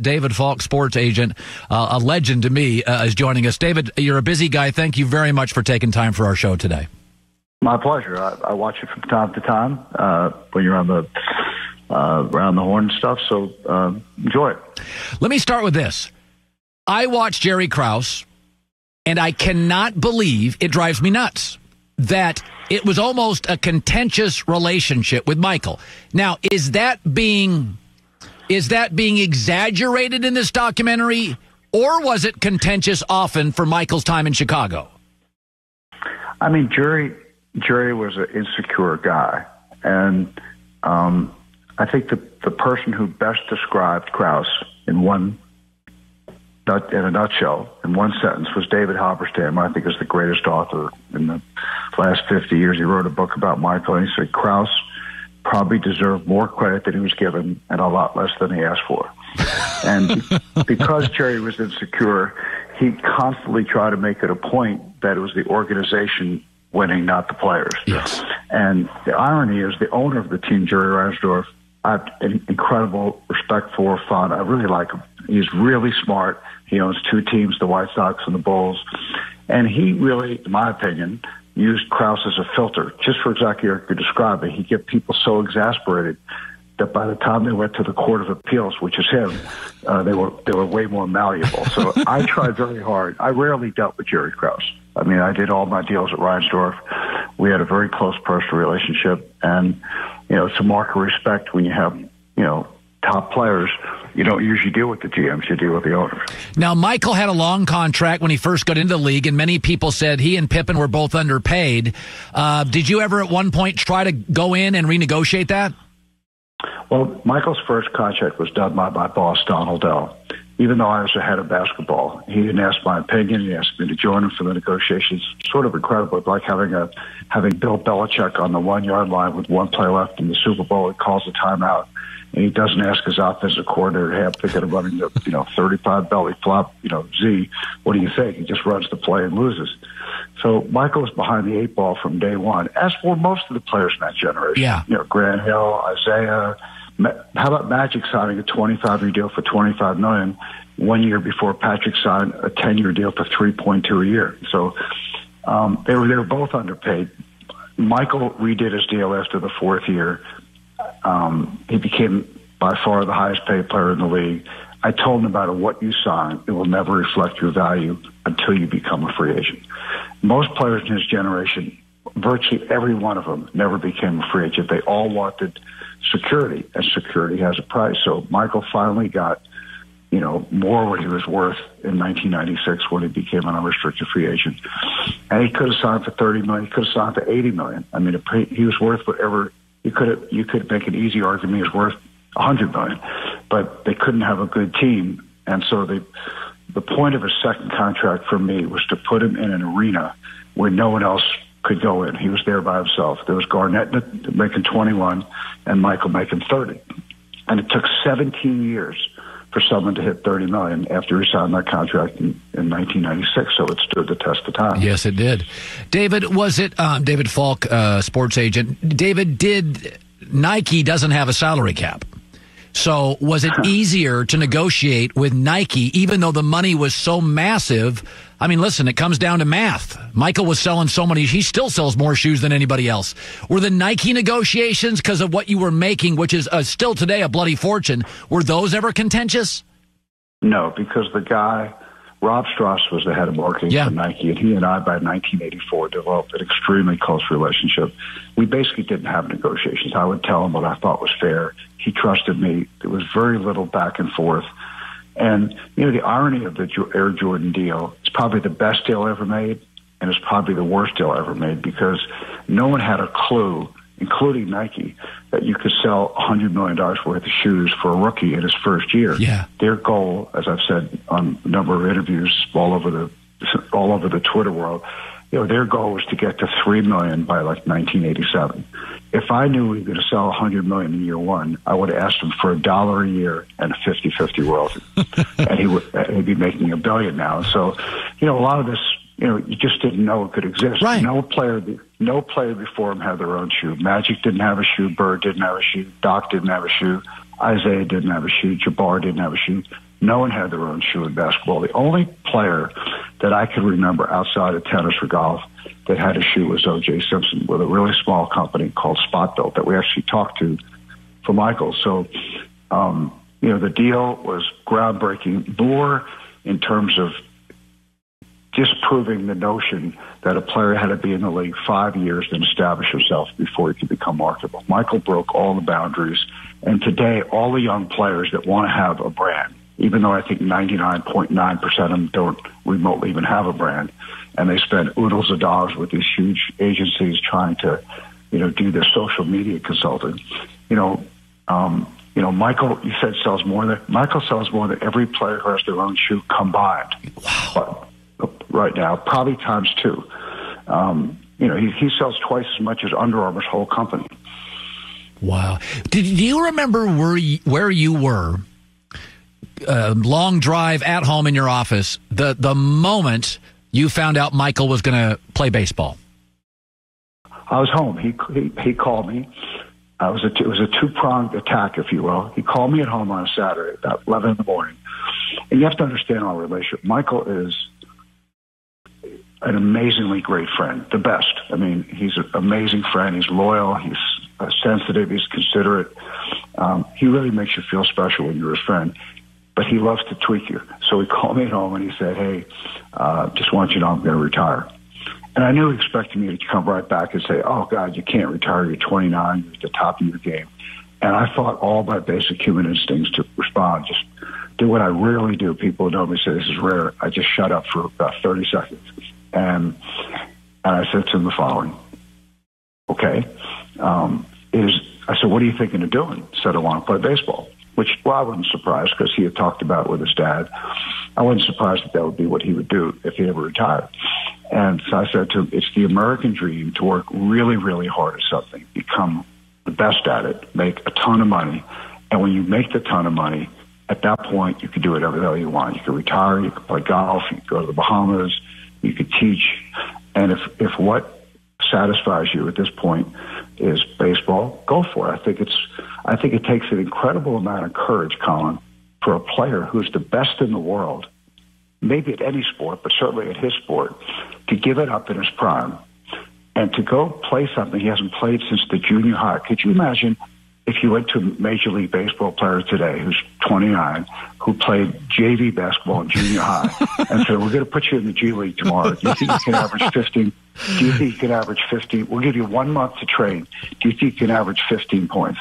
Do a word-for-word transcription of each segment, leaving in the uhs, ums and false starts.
David Falk, sports agent, uh, a legend to me, uh, is joining us. David, you're a busy guy. Thank you very much for taking time for our show today. My pleasure. I, I watch it from time to time uh, when you're on the uh, around the horn and stuff, so uh, enjoy it. Let me start with this. I watch Jerry Krause, and I cannot believe, it drives me nuts, that it was almost a contentious relationship with Michael. Now, is that being is that being exaggerated in this documentary, or was it contentious often for Michael's time in Chicago? I mean, Jerry Jerry was an insecure guy, and um, I think the the person who best described Krause in one in a nutshell, in one sentence, was David Halberstam. I think is the greatest author in the last fifty years. He wrote a book about Michael, and he said Krause probably deserved more credit than he was given and a lot less than he asked for. And because Jerry was insecure, he constantly tried to make it a point that it was the organization winning, not the players. Yes. And the irony is the owner of the team, Jerry Reinsdorf, I have an incredible respect for, fun. I really like him. He's really smart. He owns two teams, the White Sox and the Bulls. And he really, in my opinion, used Krause as a filter, just for exactly how you described it. He'd get people so exasperated that by the time they went to the Court of Appeals, which is him, uh, they were they were way more malleable. So I tried very hard. I rarely dealt with Jerry Krause. I mean, I did all my deals at Reinsdorf. We had a very close personal relationship. And, you know, it's a mark of respect when you have, you know, top players. You don't usually deal with the G Ms, you deal with the owners. Now, Michael had a long contract when he first got into the league, and many people said he and Pippen were both underpaid. Uh, did you ever at one point try to go in and renegotiate that? Well, Michael's first contract was done by my boss, Don Dell. Even though I was the head of basketball, he didn't ask my opinion. He asked me to join him for the negotiations. Sort of incredible. It's like having a having Bill Belichick on the one-yard line with one play left in the Super Bowl. He calls a timeout, and he doesn't ask his offensive coordinator, hey, I'm thinking of running the, you know, thirty-five belly flop, you know, Z. What do you think? He just runs the play and loses. So Michael was behind the eight ball from day one, as were most of the players in that generation. Yeah. You know, Grant Hill, Isaiah. How about Magic signing a twenty-five year deal for twenty-five million dollars one year before Patrick signed a ten year deal for three point two a year? So um, they were they were both underpaid. Michael redid his deal after the fourth year. Um, he became by far the highest paid player in the league. I told him, no matter what you sign, it will never reflect your value until you become a free agent. Most players in his generation, virtually every one of them, never became a free agent. They all wanted security, and security has a price. So Michael finally got, you know, more what he was worth in nineteen ninety-six when he became an unrestricted free agent. And he could have signed for thirty million. He could have signed for eighty million. I mean, he was worth whatever. You could have, you could make an easy argument he was worth a hundred million, but they couldn't have a good team. And so they, the point of his second contract for me was to put him in an arena where no one else could go in. He was there by himself. There was Garnett making twenty-one and Michael making thirty. And it took seventeen years for someone to hit thirty million after he signed that contract in, in nineteen ninety-six. So it stood the test of time. Yes, it did. David, was it, um, David Falk, uh, sports agent, David, did Nike doesn't have a salary cap. So was it easier to negotiate with Nike, even though the money was so massive? I mean, listen, it comes down to math. Michael was selling so many. He still sells more shoes than anybody else. Were the Nike negotiations, because of what you were making, which is uh, still today a bloody fortune, were those ever contentious? No, because the guy, Rob Strauss, was the head of marketing yeah. for Nike, and he and I, by nineteen eighty-four, developed an extremely close relationship. We basically didn't have negotiations. I would tell him what I thought was fair. He trusted me. There was very little back and forth. And, you know, the irony of the Air Jordan deal, it's probably the best deal ever made, and it's probably the worst deal ever made, because no one had a clue, including Nike, that you could sell one hundred million dollars worth of shoes for a rookie in his first year. Yeah. Their goal, as I've said on a number of interviews all over the all over the Twitter world, you know, their goal was to get to three million by like nineteen eighty-seven. If I knew we were going to sell one hundred million in year one, I would have asked him for a dollar a year and a fifty-fifty royalty, and he would he'd be making a billion now. So, you know, a lot of this, you know, you just didn't know it could exist. Right. No player, no player before him had their own shoe. Magic didn't have a shoe. Bird didn't have a shoe. Doc didn't have a shoe. Isaiah didn't have a shoe. Jabbar didn't have a shoe. No one had their own shoe in basketball. The only player that I could remember outside of tennis or golf that had a shoe was O J Simpson with a really small company called Spot Built that we actually talked to for Michael. So, um, you know, the deal was groundbreaking, more in terms of disproving the notion that a player had to be in the league five years and establish himself before he could become marketable. Michael broke all the boundaries, and today all the young players that want to have a brand, even though I think ninety-nine point nine percent of them don't remotely even have a brand, and they spend oodles of dollars with these huge agencies trying to, you know, do their social media consulting. You know, um, you know, Michael, you said sells more than Michael sells more than every player who has their own shoe combined. Wow. But, right now, probably times two. Um, you know, he, he sells twice as much as Under Armour's whole company. Wow. Did do you remember where you, where you were, uh, long drive at home in your office, the, the moment you found out Michael was going to play baseball? I was home. He he, he called me. I was a, it was a two-pronged attack, if you will. He called me at home on a Saturday, about eleven in the morning. And you have to understand our relationship. Michael is an amazingly great friend, the best. I mean, he's an amazing friend. He's loyal. He's uh, sensitive. He's considerate. Um, he really makes you feel special when you're his friend. But he loves to tweak you. So he called me at home and he said, hey, uh, just want you to know I'm going to retire. And I knew he expected me to come right back and say, oh, God, you can't retire. You're twenty-nine. You're at the top of your game. And I fought all my basic human instincts to respond. Just do what I rarely do. People know me say this is rare. I just shut up for about thirty seconds. And, and I said to him the following, okay, um, is, I said, what are you thinking of doing? He said, I want to play baseball, which, well, I wasn't surprised because he had talked about it with his dad. I wasn't surprised that that would be what he would do if he ever retired. And so I said to him, it's the American dream to work really, really hard at something, become the best at it, make a ton of money. And when you make the ton of money, at that point, you can do whatever the hell you want. You can retire, you can play golf, you can go to the Bahamas, you could teach. And if, if what satisfies you at this point is baseball, go for it. I think it's, I think it takes an incredible amount of courage, Colin, for a player who's the best in the world, maybe at any sport, but certainly at his sport, to give it up in his prime and to go play something he hasn't played since the junior high. Could you imagine if you went to a Major League Baseball player today who's twenty-nine, who played J V basketball in junior high, and said, we're going to put you in the G League tomorrow. Do you think you can average fifteen? Do you think you can average fifteen? We'll give you one month to train. Do you think you can average fifteen points?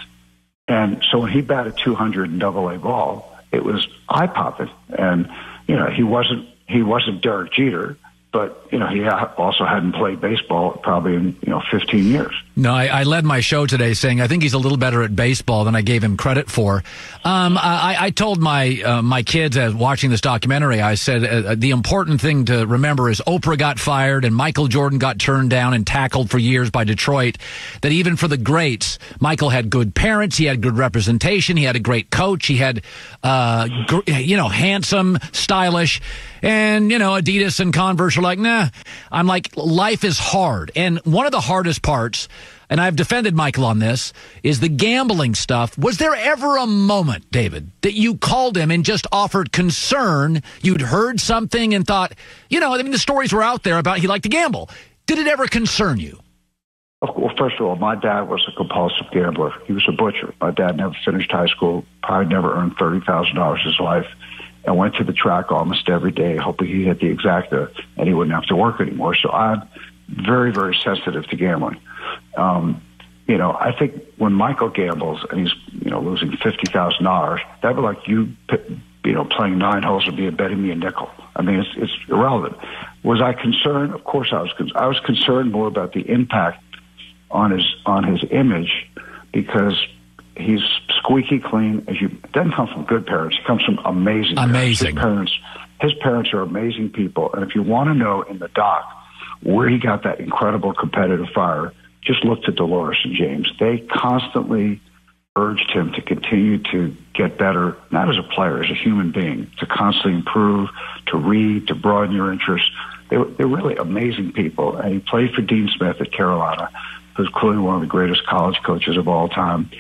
And so when he batted two hundred in double A ball, it was eye-popping. And, you know, he wasn't, he wasn't Derek Jeter, but, you know, he also hadn't played baseball probably in, you know, fifteen years. No, I, I led my show today saying I think he's a little better at baseball than I gave him credit for. Um, I, I told my uh, my kids as watching this documentary, I said uh, the important thing to remember is Oprah got fired and Michael Jordan got turned down and tackled for years by Detroit. That even for the greats, Michael had good parents, he had good representation, he had a great coach, he had, uh, gr- you know, handsome, stylish. And, you know, Adidas and Converse are like, nah. I'm like, life is hard. And one of the hardest parts, and I've defended Michael on this, is the gambling stuff. Was there ever a moment, David, that you called him and just offered concern? You'd heard something and thought, you know, I mean, the stories were out there about he liked to gamble. Did it ever concern you? Well, first of all, my dad was a compulsive gambler. He was a butcher. My dad never finished high school, probably never earned thirty thousand dollars in his life, and went to the track almost every day, hoping he hit the exacta and he wouldn't have to work anymore. So I'm very, very sensitive to gambling. Um, you know, I think when Michael gambles and he's, you know, losing fifty thousand dollars, that'd be like you, you know, playing nine holes and being betting me a nickel. I mean, it's, it's irrelevant. Was I concerned? Of course I was concerned. I was concerned more about the impact on his, on his image, because he's squeaky clean. As you, doesn't come from good parents. He comes from amazing, amazing parents. His parents, his parents are amazing people. And if you want to know in the doc where he got that incredible competitive fire, just look to Dolores and James. They constantly urged him to continue to get better, not as a player, as a human being, to constantly improve, to read, to broaden your interests. They were, they're really amazing people. And he played for Dean Smith at Carolina, who's clearly one of the greatest college coaches of all time.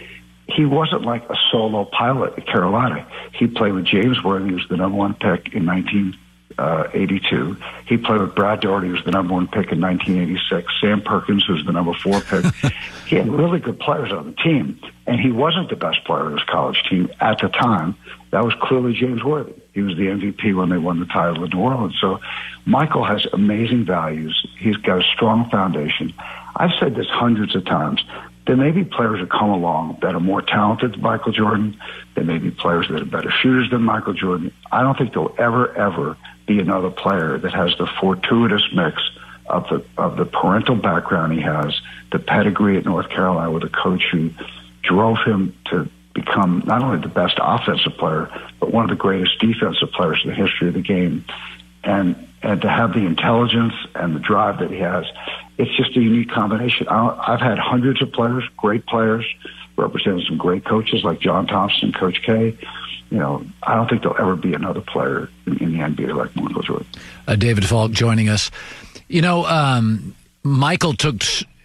he wasn't like a solo pilot at Carolina. He played with James Worthy, who was the number one pick in nineteen eighty-two. He played with Brad Daugherty, who was the number one pick in nineteen eighty-six. Sam Perkins, who was the number four pick. He had really good players on the team, and he wasn't the best player of his college team at the time. That was clearly James Worthy. He was the M V P when they won the title in New Orleans. So Michael has amazing values. He's got a strong foundation. I've said this hundreds of times. There may be players that come along that are more talented than Michael Jordan. There may be players that are better shooters than Michael Jordan. I don't think there'll ever, ever be another player that has the fortuitous mix of the of the parental background he has, the pedigree at North Carolina with a coach who drove him to become not only the best offensive player, but one of the greatest defensive players in the history of the game. And and to have the intelligence and the drive that he has, it's just a unique combination. I, I've had hundreds of players, great players, representing some great coaches like John Thompson, Coach K. You know, I don't think there'll ever be another player in, in the N B A like Michael Jordan. Uh, David Falk joining us. You know, um, Michael took...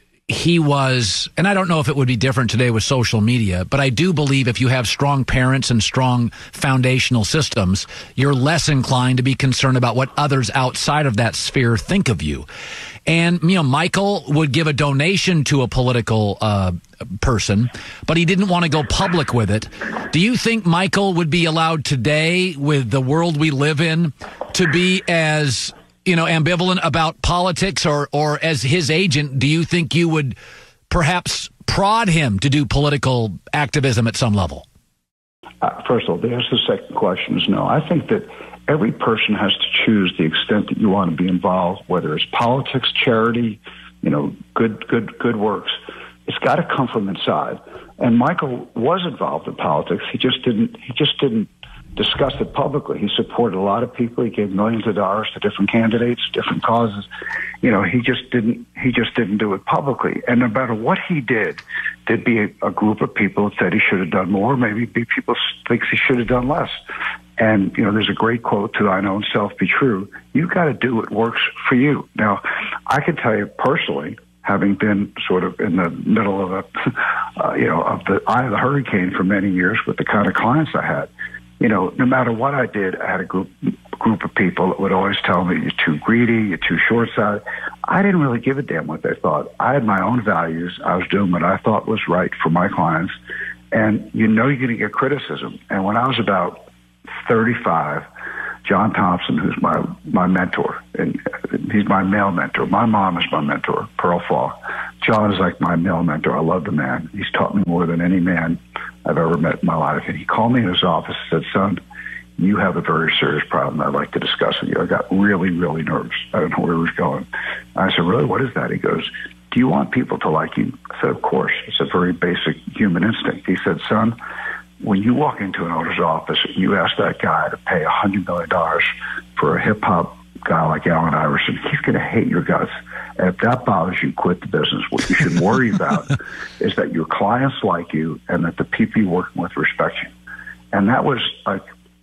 He was, and I don't know if it would be different today with social media, but I do believe if you have strong parents and strong foundational systems, you're less inclined to be concerned about what others outside of that sphere think of you. And, you know, Michael would give a donation to a political uh, person, but he didn't want to go public with it. Do you think Michael would be allowed today, with the world we live in, to be as, you know, ambivalent about politics, or, or as his agent, do you think you would perhaps prod him to do political activism at some level? Uh, first of all, the answer to the second question is no. I think that every person has to choose the extent that you want to be involved, whether it's politics, charity, you know, good, good, good works. It's got to come from inside. And Michael was involved in politics. He just didn't, he just didn't discuss it publicly. He supported a lot of people. He gave millions of dollars to different candidates, different causes. You know, he just didn't, he just didn't do it publicly. And no matter what he did, there'd be a, a group of people that said he should have done more. Maybe people think he should have done less. And, you know, there's a great quote to thine own self be true. You got to do what works for you. Now, I can tell you personally, having been sort of in the middle of a, uh, you know, of the eye of the hurricane for many years with the kind of clients I had, you know, no matter what I did, I had a group group of people that would always tell me, you're too greedy, you're too short-sighted. I didn't really give a damn what they thought. I had my own values. I was doing what I thought was right for my clients. And you know you're going to get criticism. And when I was about thirty-five, John Thompson, who's my, my mentor, and he's my male mentor. My mom is my mentor, Pearl Falk. John is like my male mentor. I love the man. He's taught me more than any man I've ever met in my life. And he called me in his office and said, son, you have a very serious problem I'd like to discuss with you. I got really, really nervous. I don't know where he was going. I said, really, what is that? He goes, do you want people to like you? I said, of course. It's a very basic human instinct. He said, son, when you walk into an owner's office, you ask that guy to pay one hundred million dollars for a hip-hop guy like Allen Iverson, he's going to hate your guts. And if that bothers you, quit the business. What you should worry about is that your clients like you and that the people you're working with respect you. And that was like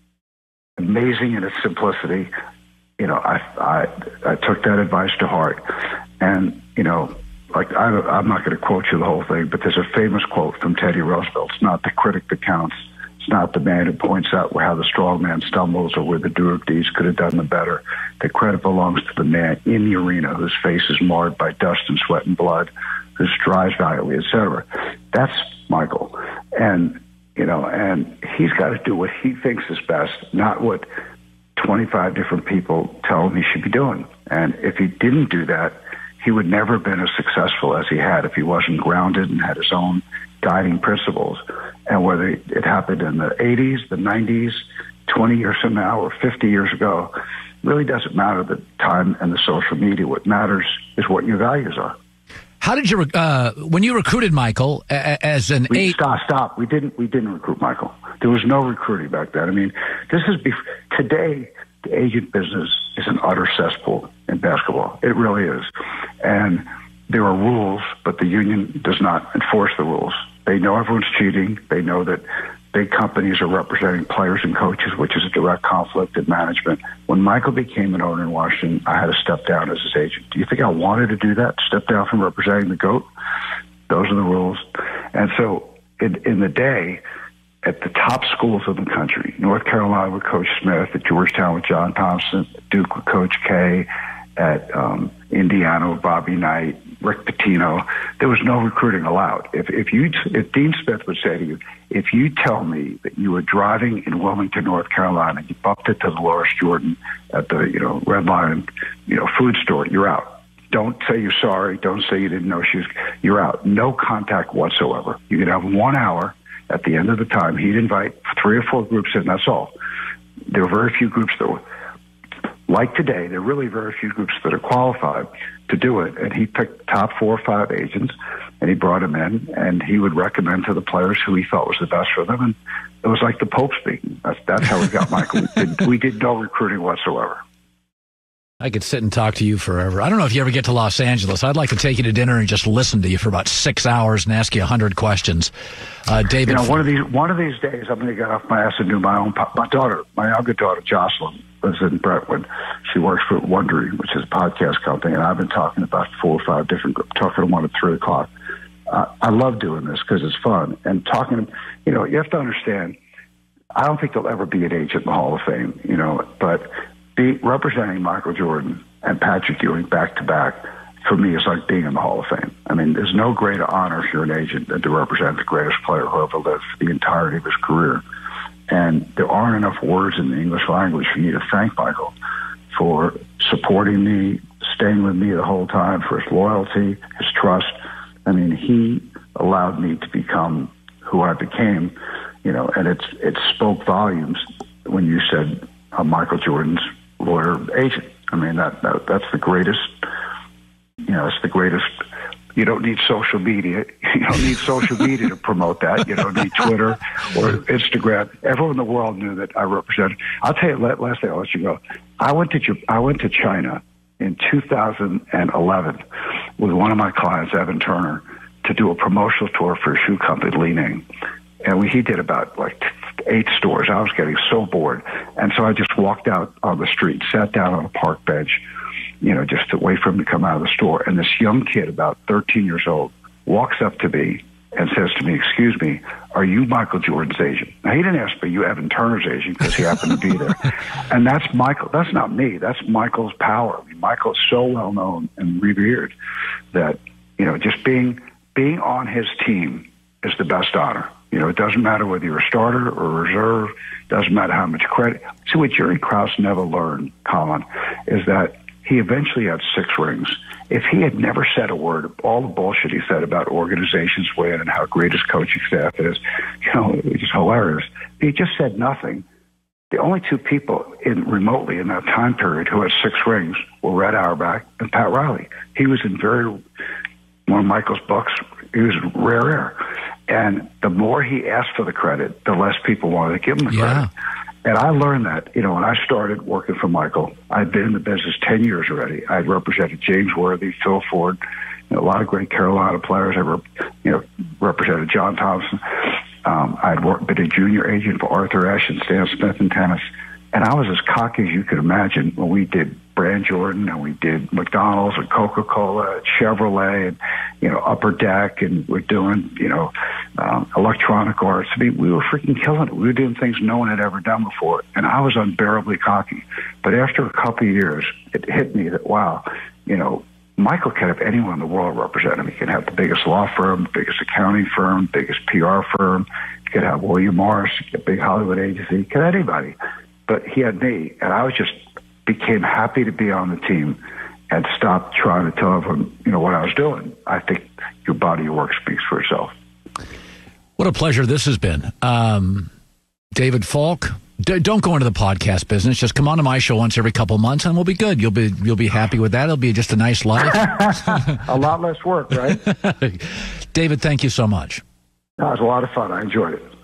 amazing in its simplicity. You know, I, I, I took that advice to heart. And, you know, like I, I'm not going to quote you the whole thing, but there's a famous quote from Teddy Roosevelt. It's not the critic that counts. It's not the man who points out where how the strong man stumbles or where the doer of deeds could have done them better. The credit belongs to the man in the arena whose face is marred by dust and sweat and blood, who strives valiantly, et cetera. That's Michael. And, you know, and he's got to do what he thinks is best, not what twenty-five different people tell him he should be doing. And if he didn't do that, he would never have been as successful as he had if he wasn't grounded and had his own guiding principles. And whether it happened in the eighties, the nineties, twenty years from now, or fifty years ago, really doesn't matter the time and the social media. What matters is what your values are. How did you, uh, when you recruited Michael as an we, eight? Stop, stop. We didn't, we didn't recruit Michael. There was no recruiting back then. I mean, this is, bef- today, the agent business is an utter cesspool in basketball. It really is. And there are rules, but the union does not enforce the rules. They know everyone's cheating. They know that big companies are representing players and coaches, which is a direct conflict in management. When Michael became an owner in Washington, I had to step down as his agent. Do you think I wanted to do that, step down from representing the GOAT? Those are the rules. And so in, in the day, at the top schools of the country, North Carolina with Coach Smith, at Georgetown with John Thompson, at Duke with Coach K, at um, Indiana with Bobby Knight, Rick Pitino, there was no recruiting allowed. If if you if Dean Smith would say to you, if you tell me that you were driving in Wilmington, North Carolina, you bumped into Dolores Jordan at the you know Red Lion, you know food store, you're out. Don't say you're sorry. Don't say you didn't know she was. You're out. No contact whatsoever. You could have one hour. At the end of the time, he'd invite three or four groups in. That's all. There are very few groups that were like today. There are really very few groups that are qualified to do it. And he picked the top four or five agents, and he brought them in, and he would recommend to the players who he thought was the best for them. And it was like the Pope speaking. That's that's how we got Michael. We did, we did no recruiting whatsoever. I could sit and talk to you forever. I don't know if you ever get to Los Angeles. I'd like to take you to dinner and just listen to you for about six hours and ask you a hundred questions. Uh, David, you know, one of these one of these days, I'm going to get off my ass and do my own. My daughter, my younger daughter, Jocelyn, lives in Brentwood. She works for Wondery, which is a podcast company, and I've been talking about four or five different groups, talking to one at three o'clock. Uh, I love doing this because it's fun and talking. You know, you have to understand. I don't think there'll ever be an agent in the Hall of Fame. You know, but. Be, representing Michael Jordan and Patrick Ewing back to back, for me, is like being in the Hall of Fame. I mean, there's no greater honor if you're an agent than to represent the greatest player who ever lived for the entirety of his career. And there aren't enough words in the English language for me to thank Michael for supporting me, staying with me the whole time, for his loyalty, his trust. I mean, he allowed me to become who I became, you know, and it's it spoke volumes when you said uh, Michael Jordan's lawyer agent. I mean, that, that that's the greatest, you know, it's the greatest. You don't need social media. You don't need social media to promote that. You don't need Twitter or Instagram. Everyone in the world knew that I represented. I'll tell you, last thing, I'll let you go. I went to I went to China in two thousand eleven with one of my clients, Evan Turner, to do a promotional tour for a shoe company, Li Ning. And we, he did about like eight stores. I was getting so bored. And so I just walked out on the street, sat down on a park bench, you know, just to wait for him to come out of the store. And this young kid, about thirteen years old, walks up to me and says to me, "Excuse me, are you Michael Jordan's agent?" Now, he didn't ask me, "You Evan Turner's agent," because he happened to be there. And that's Michael. That's not me. That's Michael's power. I mean, Michael is so well known and revered that, you know, just being being on his team is the best honor. You know, it doesn't matter whether you're a starter or a reserve. Doesn't matter how much credit. See, what Jerry Krause never learned, Colin, is that he eventually had six rings. If he had never said a word, all the bullshit he said about organizations win and how great his coaching staff is, you know, it was just hilarious. He just said nothing. The only two people in remotely in that time period who had six rings were Red Auerbach and Pat Riley. He was in very, one of Michael's books, he was rare air. And the more he asked for the credit, the less people wanted to give him the yeah. credit. And I learned that, you know, when I started working for Michael, I'd been in the business ten years already. I'd represented James Worthy, Phil Ford, you know, a lot of great Carolina players. I, rep, you know, represented John Thompson. Um, I'd worked, been a junior agent for Arthur Ashe and Stan Smith in tennis. And I was as cocky as you could imagine when we did Brand Jordan and we did McDonald's and Coca-Cola and Chevrolet and, you know, Upper Deck, and we're doing, you know, um, Electronic Arts. I mean, we were freaking killing it. We were doing things no one had ever done before. And I was unbearably cocky. But after a couple of years, it hit me that, wow, you know, Michael can have anyone in the world represent him. He can have the biggest law firm, biggest accounting firm, biggest P R firm. He could have William Morris, a big Hollywood agency. He could have anybody. But he had me, and I was just became happy to be on the team and stopped trying to tell everyone, you know, what I was doing. I think your body of work speaks for itself. What a pleasure this has been. Um, David Falk, d- don't go into the podcast business. Just come on to my show once every couple of months, and we'll be good. You'll be you'll be happy with that. It'll be just a nice life. A lot less work, right? David, thank you so much. No, it was a lot of fun. I enjoyed it.